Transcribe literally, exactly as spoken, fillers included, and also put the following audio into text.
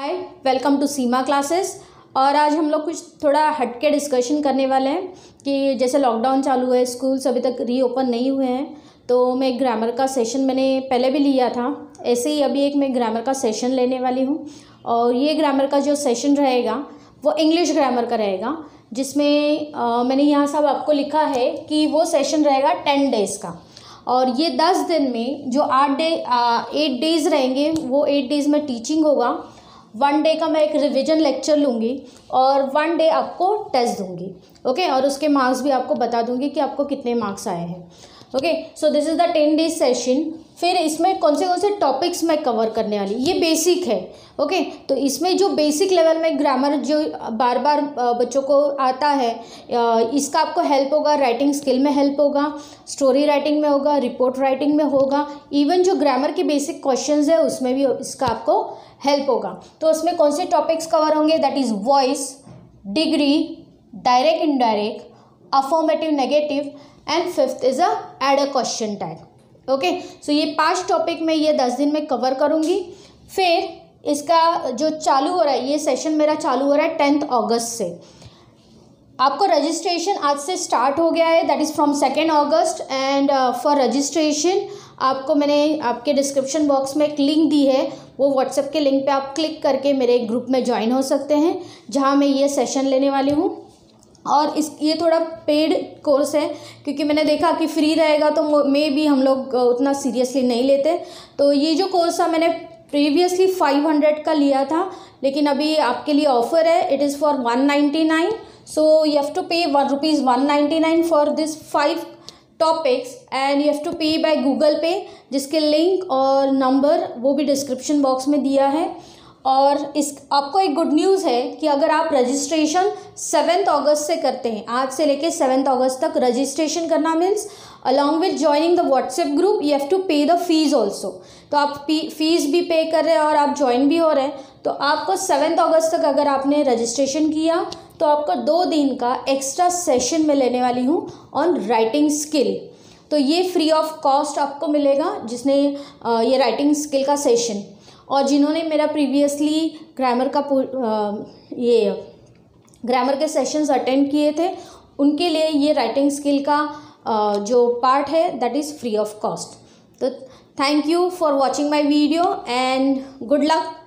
Hi, welcome to Seema classes. और आज हम लोग कुछ थोड़ा हटके डिस्कशन करने वाले हैं कि जैसे लॉकडाउन चालू है, स्कूल्स अभी तक रीओपन नहीं हुए हैं, तो मैं ग्रामर का सेशन मैंने पहले भी लिया था, ऐसे ही अभी एक मैं ग्रामर का सेशन लेने वाली हूँ। और ये ग्रामर का जो सेशन रहेगा वो इंग्लिश ग्रामर का रहेगा, जिसमें आ, मैंने यहाँ सब आपको लिखा है कि वो सेशन रहेगा टेन डेज़ का। और ये दस दिन में जो आठ डे एट डेज़ रहेंगे वो एट डेज़ में टीचिंग होगा, वन डे का मैं एक रिवीजन लेक्चर लूँगी और वन डे आपको टेस्ट दूँगी। ओके, और उसके मार्क्स भी आपको बता दूँगी कि आपको कितने मार्क्स आए हैं। Okay, so this is the ten days session. फिर इसमें कौन से कौन से टॉपिक्स मैं कवर करने वाली, ये बेसिक है। ओके okay, तो इसमें जो बेसिक लेवल में ग्रामर जो बार बार बच्चों को आता है, इसका आपको हेल्प होगा, राइटिंग स्किल में हेल्प होगा, स्टोरी राइटिंग में होगा, रिपोर्ट राइटिंग में होगा, इवन जो ग्रामर के बेसिक क्वेश्चंस है उसमें भी इसका आपको हेल्प होगा। तो उसमें कौन से टॉपिक्स कवर होंगे, that is voice, degree, direct indirect, affirmative negative, and fifth is a add a question tag. Okay, so ये पांच टॉपिक मैं ये दस दिन में कवर करूँगी। फिर इसका जो चालू हो रहा है, ये सेशन मेरा चालू हो रहा है टेंथ अगस्त से। आपको रजिस्ट्रेशन आज से स्टार्ट हो गया है, that is from second August. And for registration आपको मैंने आपके डिस्क्रिप्शन बॉक्स में एक लिंक दी है, वो व्हाट्सएप के लिंक पे आप क्लिक करके मेरे एक ग्रुप में ज्वाइन हो सकते हैं, जहाँ मैं ये सेशन लेने वाली हूँ। और इस ये थोड़ा पेड कोर्स है, क्योंकि मैंने देखा कि फ्री रहेगा तो मे भी हम लोग उतना सीरियसली नहीं लेते। तो ये जो कोर्स था मैंने प्रीवियसली फाइव हंड्रेड का लिया था, लेकिन अभी आपके लिए ऑफर है, it is for one ninety nine. So you have to pay one rupees one ninety nine for this five topics, and you have to pay by Google pay, जिसके link और नंबर वो भी description box में दिया है। और इस आपको एक गुड न्यूज़ है कि अगर आप रजिस्ट्रेशन सेवेंथ अगस्त से करते हैं, आज से लेके सेवेंथ अगस्त तक रजिस्ट्रेशन करना means along with joining the WhatsApp group you have to pay the fees also. तो आप फीस भी पे कर रहे हैं और आप ज्वाइन भी हो रहे हैं, तो आपको सेवेंथ अगस्त तक अगर आपने रजिस्ट्रेशन किया तो आपको दो दिन का एक्स्ट्रा सेशन में लेने वाली हूँ ऑन राइटिंग स्किल। तो ये फ्री ऑफ कॉस्ट आपको मिलेगा, जिसने ये राइटिंग स्किल का सेशन, और जिन्होंने मेरा प्रीवियसली ग्रामर का ये ग्रामर के सेशंस अटेंड किए थे, उनके लिए ये राइटिंग स्किल का जो पार्ट है that is free of cost. तो thank you for watching my video and good luck.